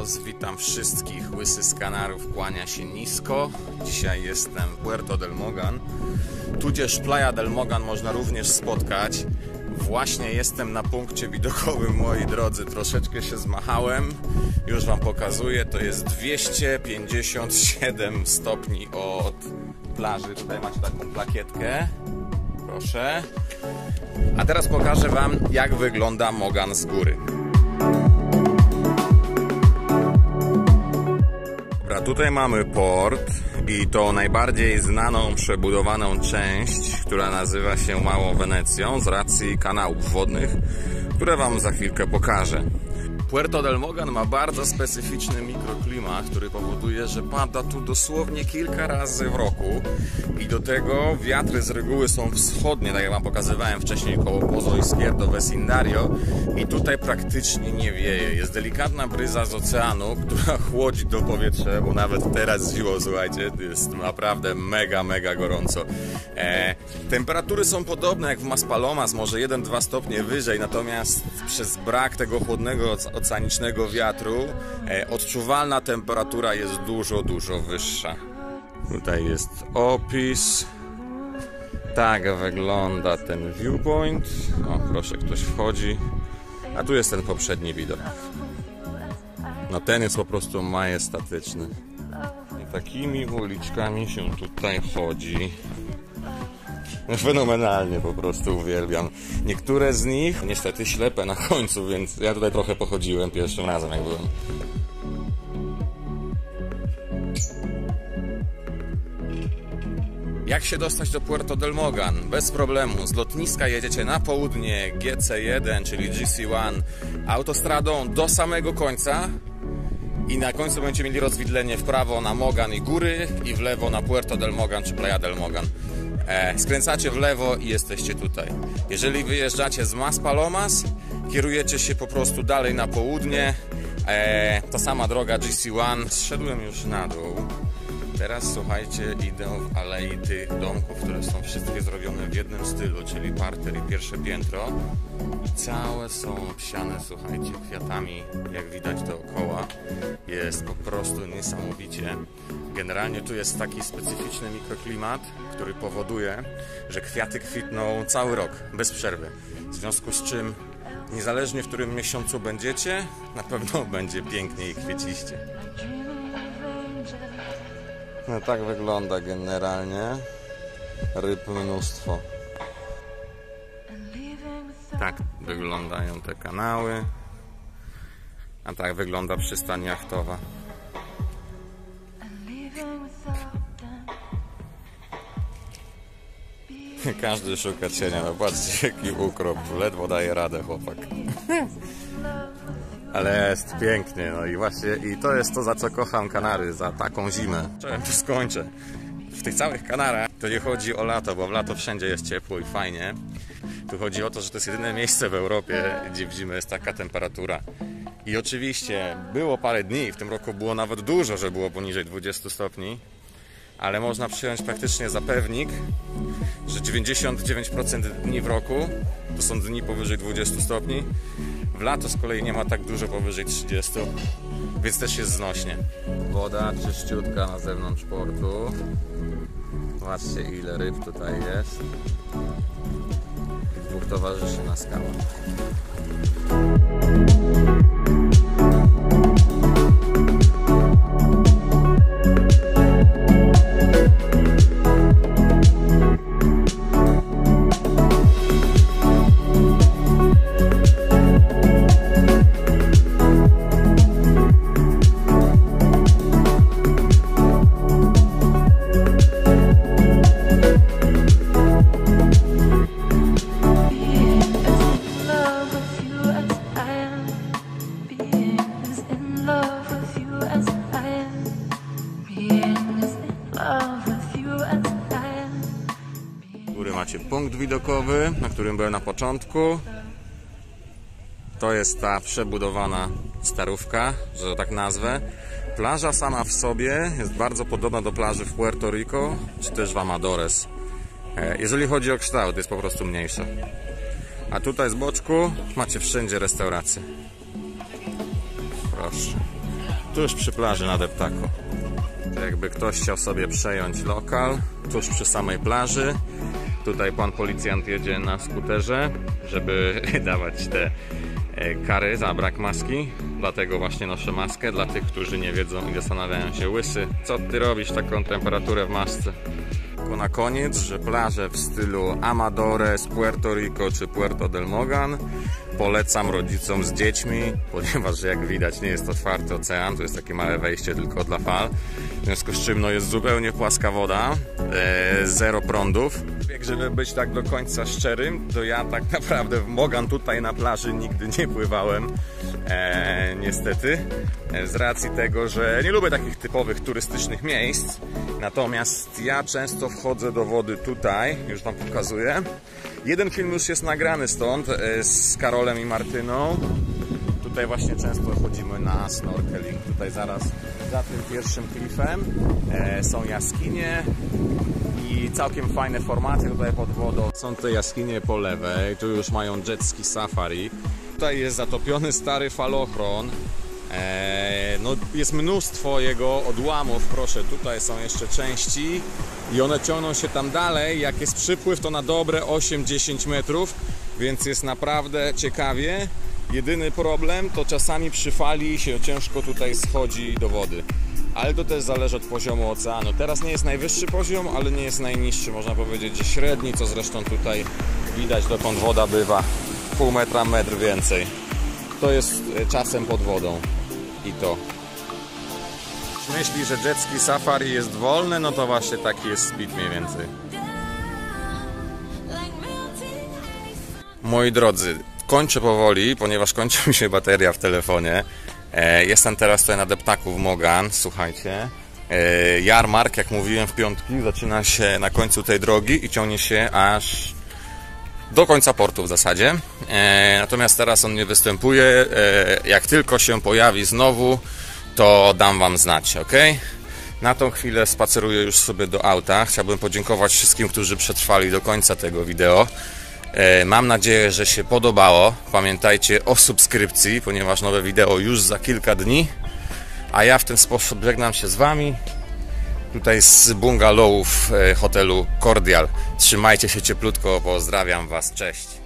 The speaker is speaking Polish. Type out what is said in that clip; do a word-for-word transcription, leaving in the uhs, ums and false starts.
Amigos, witam wszystkich. Łysy z Kanarów kłania się nisko. Dzisiaj jestem w Puerto del Mogan, tudzież Playa del Mogan można również spotkać. Właśnie jestem na punkcie widokowym, moi drodzy. Troszeczkę się zmachałem. Już wam pokazuję. To jest dwieście pięćdziesiąt siedem stopni od plaży. Tutaj macie taką plakietkę. Proszę. A teraz pokażę wam, jak wygląda Mogan z góry. Dobra, tutaj mamy port i to najbardziej znaną, przebudowaną część, która nazywa się Małą Wenecją z racji kanałów wodnych, które wam za chwilkę pokażę. Puerto del Mogan ma bardzo specyficzny mikroklimat, który powoduje, że pada tu dosłownie kilka razy w roku i do tego wiatry z reguły są wschodnie, tak jak wam pokazywałem wcześniej koło Pozo Izquierdo, Vecindario, i tutaj praktycznie nie wieje. Jest delikatna bryza z oceanu, która chłodzi to powietrze, bo nawet teraz zimą, słuchajcie, jest naprawdę mega, mega gorąco. E, temperatury są podobne jak w Maspalomas, może jeden dwa stopnie wyżej, natomiast przez brak tego chłodnego oceanicznego wiatru e, odczuwalna temperatura jest dużo, dużo wyższa. Tutaj jest opis. Tak wygląda ten viewpoint. O, proszę, ktoś wchodzi. A tu jest ten poprzedni widok. No ten jest po prostu majestatyczny. I takimi uliczkami się tutaj chodzi. Fenomenalnie, po prostu uwielbiam. Niektóre z nich niestety ślepe na końcu, więc ja tutaj trochę pochodziłem pierwszym razem, jak byłem. Jak się dostać do Puerto del Mogan? Bez problemu. Z lotniska jedziecie na południe G C jeden, czyli G C jeden, autostradą do samego końca i na końcu będziecie mieli rozwidlenie w prawo na Mogan i góry i w lewo na Puerto del Mogan czy Playa del Mogan. E, skręcacie w lewo i jesteście tutaj. Jeżeli wyjeżdżacie z Maspalomas, kierujecie się po prostu dalej na południe. E, ta sama droga G C jeden. Zszedłem już na dół. Teraz słuchajcie, idę w alei tych domków, które są wszystkie zrobione w jednym stylu, czyli parter i pierwsze piętro. I całe są psiane, słuchajcie, kwiatami, jak widać dookoła. Jest po prostu niesamowicie. Generalnie tu jest taki specyficzny mikroklimat, który powoduje, że kwiaty kwitną cały rok, bez przerwy. W związku z czym, niezależnie w którym miesiącu będziecie, na pewno będzie pięknie i kwieciście. No tak wygląda generalnie. Ryb mnóstwo. Tak wyglądają te kanały. A tak wygląda przystań jachtowa. Każdy szuka cienia. No patrzcie, jaki ukrop. Ledwo daje radę chłopak. Ale jest pięknie, no i właśnie i to jest to, za co kocham Kanary, za taką zimę. Czemu tu skończę? W tych całych Kanarach to nie chodzi o lato, bo w lato wszędzie jest ciepło i fajnie. Tu chodzi o to, że to jest jedyne miejsce w Europie, gdzie w zimę jest taka temperatura. I oczywiście było parę dni, w tym roku było nawet dużo, że było poniżej dwudziestu stopni. Ale można przyjąć praktycznie za pewnik, że dziewięćdziesiąt dziewięć procent dni w roku to są dni powyżej dwudziestu stopni. W lato z kolei nie ma tak dużo powyżej trzydziestu, więc też jest znośnie. Woda czyściutka na zewnątrz portu. Zobaczcie, ile ryb tutaj jest. I dwóch towarzyszy na skałach. Macie punkt widokowy, na którym byłem na początku. To jest ta przebudowana starówka, że tak nazwę. Plaża sama w sobie jest bardzo podobna do plaży w Puerto Rico, czy też w Amadores. Jeżeli chodzi o kształt, jest po prostu mniejsza. A tutaj z boczku macie wszędzie restauracje. Proszę. tuż przy plaży na Deptaku. Jakby ktoś chciał sobie przejąć lokal, tuż przy samej plaży. Tutaj pan policjant jedzie na skuterze, żeby dawać te kary za brak maski. Dlatego właśnie noszę maskę, dla tych, którzy nie wiedzą i zastanawiają się: łysy, co ty robisz taką temperaturę w masce? Tylko na koniec, że plaże w stylu Amadores, Puerto Rico czy Puerto del Mogan polecam rodzicom z dziećmi, ponieważ jak widać nie jest otwarty ocean, to jest takie małe wejście tylko dla fal, w związku z czym no, jest zupełnie płaska woda, e, zero prądów. Żeby być tak do końca szczerym, to ja tak naprawdę w Mogan tutaj na plaży nigdy nie pływałem, e, niestety, e, z racji tego, że nie lubię takich typowych turystycznych miejsc, natomiast ja często wchodzę do wody tutaj, już wam pokazuję. Jeden film już jest nagrany stąd e, z Karolem i Martyną. Tutaj właśnie często chodzimy na snorkeling. Tutaj zaraz za tym pierwszym klifem e, są jaskinie i całkiem fajne formaty tutaj pod wodą. Są te jaskinie po lewej, tu już mają jet ski safari. Tutaj jest zatopiony stary falochron. E, no, jest mnóstwo jego odłamów, proszę, tutaj są jeszcze części i one ciągną się tam dalej. Jak jest przypływ, to na dobre osiem dziesięć metrów, więc jest naprawdę ciekawie. Jedyny problem to czasami przy fali się ciężko tutaj schodzi do wody, ale to też zależy od poziomu oceanu. Teraz nie jest najwyższy poziom, ale nie jest najniższy, można powiedzieć, że średni, co zresztą tutaj widać, dokąd woda bywa, pół metra, metr więcej. To jest czasem pod wodą i to. Myśli, że jet ski safari jest wolne, no to właśnie taki jest speed mniej więcej. Moi drodzy, kończę powoli, ponieważ kończy mi się bateria w telefonie. E, jestem teraz tutaj na Deptaku w Mogan, słuchajcie. E, jarmark, jak mówiłem, w piątki zaczyna się na końcu tej drogi i ciągnie się aż do końca portu w zasadzie. E, natomiast teraz on nie występuje. E, jak tylko się pojawi znowu, to dam wam znać, ok? Na tą chwilę spaceruję już sobie do auta. Chciałbym podziękować wszystkim, którzy przetrwali do końca tego wideo. Mam nadzieję, że się podobało. Pamiętajcie o subskrypcji, ponieważ nowe wideo już za kilka dni. A ja w ten sposób żegnam się z wami. Tutaj z bungalowów hotelu Cordial. Trzymajcie się cieplutko, pozdrawiam was, cześć.